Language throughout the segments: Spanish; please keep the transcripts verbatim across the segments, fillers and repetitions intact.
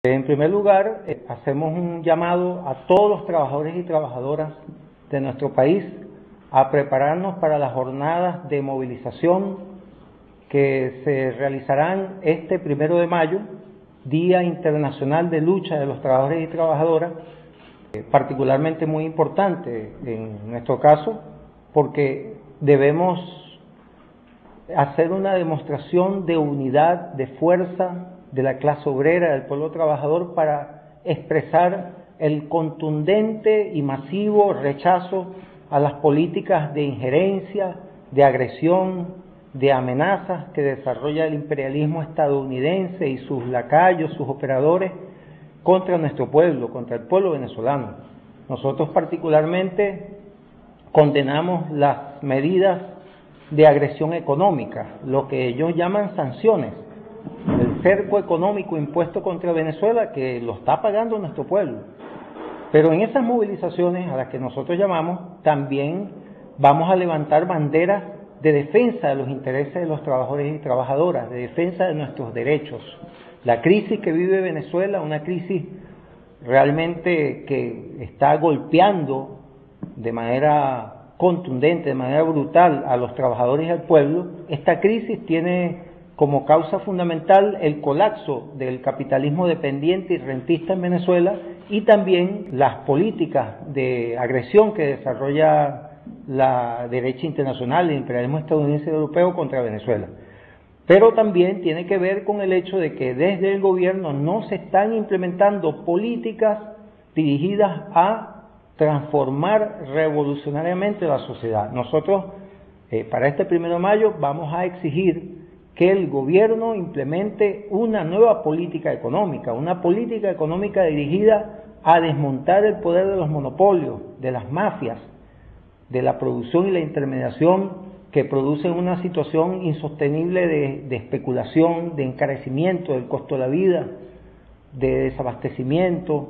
En primer lugar, eh, hacemos un llamado a todos los trabajadores y trabajadoras de nuestro país a prepararnos para las jornadas de movilización que se realizarán este primero de mayo, Día Internacional de Lucha de los Trabajadores y Trabajadoras, eh, particularmente muy importante en nuestro caso, porque debemos hacer una demostración de unidad, de fuerza de la clase obrera, del pueblo trabajador, para expresar el contundente y masivo rechazo a las políticas de injerencia, de agresión, de amenazas que desarrolla el imperialismo estadounidense y sus lacayos, sus operadores, contra nuestro pueblo, contra el pueblo venezolano. Nosotros particularmente condenamos las medidas de agresión económica, lo que ellos llaman sanciones, el cerco económico impuesto contra Venezuela, que lo está pagando nuestro pueblo. Pero en esas movilizaciones a las que nosotros llamamos, también vamos a levantar banderas de defensa de los intereses de los trabajadores y trabajadoras, de defensa de nuestros derechos. La crisis que vive Venezuela, una crisis realmente que está golpeando de manera contundente, de manera brutal a los trabajadores y al pueblo. Esta crisis tiene como causa fundamental el colapso del capitalismo dependiente y rentista en Venezuela, y también las políticas de agresión que desarrolla la derecha internacional, el imperialismo estadounidense y europeo contra Venezuela. Pero también tiene que ver con el hecho de que desde el gobierno no se están implementando políticas dirigidas a transformar revolucionariamente la sociedad. Nosotros, eh, para este primero de mayo, vamos a exigir que el gobierno implemente una nueva política económica, una política económica dirigida a desmontar el poder de los monopolios, de las mafias, de la producción y la intermediación que producen una situación insostenible de, de especulación, de encarecimiento del costo de la vida, de desabastecimiento,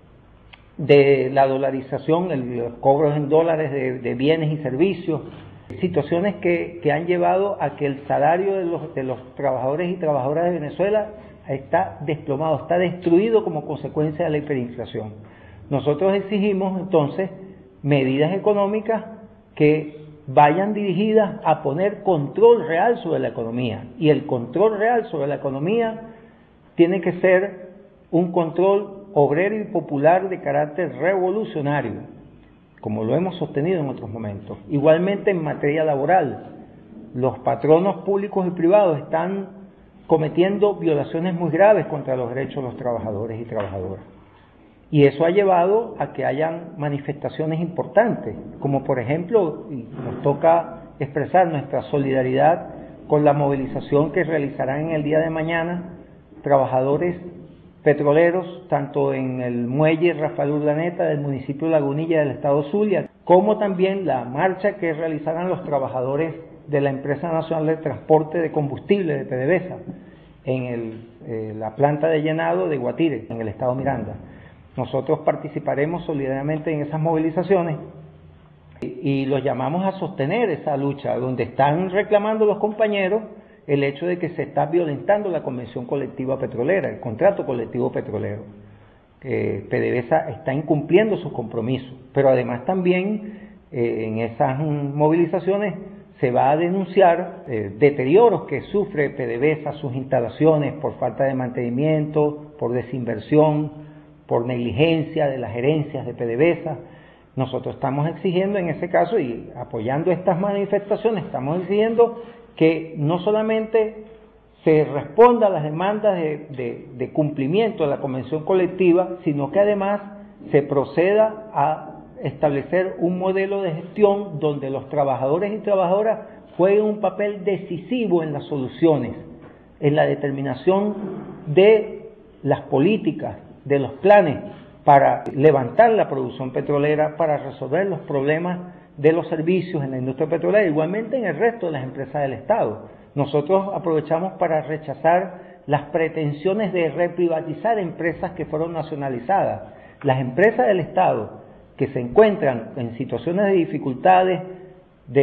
de la dolarización, el, los cobros en dólares de, de bienes y servicios, situaciones que, que han llevado a que el salario de los, de los trabajadores y trabajadoras de Venezuela está desplomado, está destruido como consecuencia de la hiperinflación. Nosotros exigimos entonces medidas económicas que vayan dirigidas a poner control real sobre la economía, y el control real sobre la economía tiene que ser un control obrero y popular de carácter revolucionario, como lo hemos sostenido en otros momentos. Igualmente en materia laboral, los patronos públicos y privados están cometiendo violaciones muy graves contra los derechos de los trabajadores y trabajadoras. Y eso ha llevado a que hayan manifestaciones importantes, como por ejemplo, y nos toca expresar nuestra solidaridad con la movilización que realizarán en el día de mañana trabajadores petroleros, tanto en el muelle Rafael Urdaneta del municipio de Lagunilla del estado Zulia, como también la marcha que realizarán los trabajadores de la Empresa Nacional de Transporte de Combustible de PDVSA en el, eh, la planta de llenado de Guatire, en el estado Miranda. Nosotros participaremos solidariamente en esas movilizaciones y, y los llamamos a sostener esa lucha, donde están reclamando los compañeros el hecho de que se está violentando la Convención Colectiva Petrolera, el contrato colectivo petrolero. Eh, PDVSA está incumpliendo sus compromisos, pero además también eh, en esas movilizaciones se va a denunciar eh, deterioros que sufre PDVSA, sus instalaciones, por falta de mantenimiento, por desinversión, por negligencia de las gerencias de PDVSA. Nosotros estamos exigiendo en ese caso, y apoyando estas manifestaciones, estamos exigiendo que no solamente se responda a las demandas de, de, de cumplimiento de la convención colectiva, sino que además se proceda a establecer un modelo de gestión donde los trabajadores y trabajadoras jueguen un papel decisivo en las soluciones, en la determinación de las políticas, de los planes para levantar la producción petrolera, para resolver los problemas de los servicios en la industria petrolera, igualmente en el resto de las empresas del Estado. Nosotros aprovechamos para rechazar las pretensiones de reprivatizar empresas que fueron nacionalizadas. Las empresas del Estado que se encuentran en situaciones de dificultades, de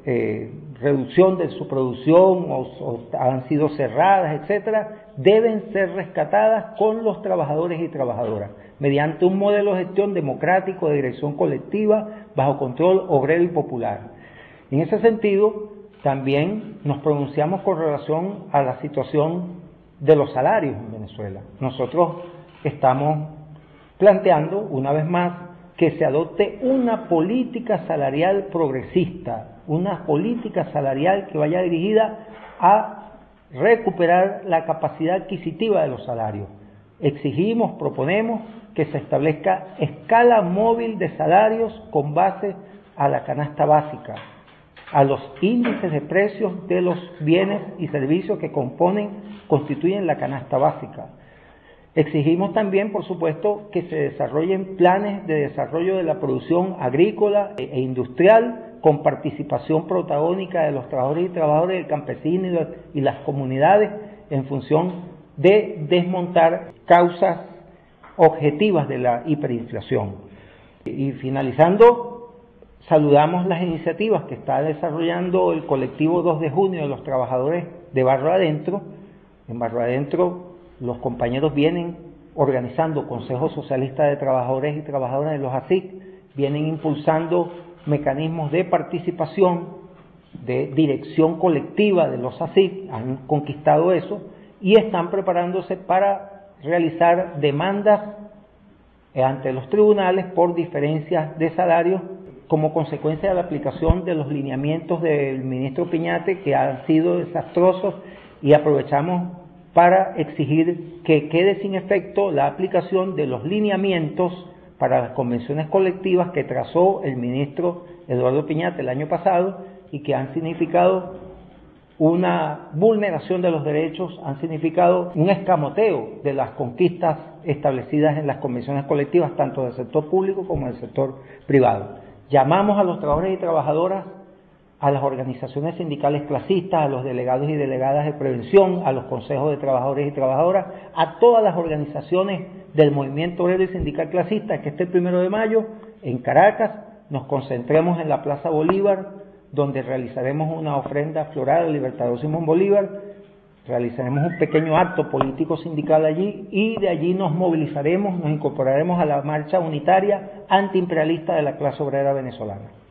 eh, reducción de su producción o, o han sido cerradas, etcétera, deben ser rescatadas con los trabajadores y trabajadoras, mediante un modelo de gestión democrático de dirección colectiva, bajo control obrero y popular. En ese sentido, también nos pronunciamos con relación a la situación de los salarios en Venezuela. Nosotros estamos planteando, una vez más, que se adopte una política salarial progresista, una política salarial que vaya dirigida a recuperar la capacidad adquisitiva de los salarios. Exigimos, proponemos que se establezca escala móvil de salarios con base a la canasta básica, a los índices de precios de los bienes y servicios que componen, constituyen la canasta básica. Exigimos también, por supuesto, que se desarrollen planes de desarrollo de la producción agrícola e industrial con participación protagónica de los trabajadores y trabajadoras del campesino y las comunidades en función de desmontar causas objetivas de la hiperinflación. Y finalizando, saludamos las iniciativas que está desarrollando el colectivo dos de junio de los trabajadores de Barrio Adentro. En Barrio Adentro los compañeros vienen organizando consejos socialistas de trabajadores y trabajadoras de los A S I C, vienen impulsando mecanismos de participación, de dirección colectiva de los A S I C, han conquistado eso y están preparándose para realizar demandas ante los tribunales por diferencias de salarios como consecuencia de la aplicación de los lineamientos del ministro Piñate, que han sido desastrosos, y aprovechamos para exigir que quede sin efecto la aplicación de los lineamientos para las convenciones colectivas que trazó el ministro Eduardo Piñate el año pasado y que han significado una vulneración de los derechos, han significado un escamoteo de las conquistas establecidas en las convenciones colectivas, tanto del sector público como del sector privado. Llamamos a los trabajadores y trabajadoras, a las organizaciones sindicales clasistas, a los delegados y delegadas de prevención, a los consejos de trabajadores y trabajadoras, a todas las organizaciones del movimiento obrero y sindical clasista, que este primero de mayo en Caracas nos concentremos en la Plaza Bolívar, donde realizaremos una ofrenda floral al libertador Simón Bolívar, realizaremos un pequeño acto político sindical allí y de allí nos movilizaremos, nos incorporaremos a la marcha unitaria antiimperialista de la clase obrera venezolana.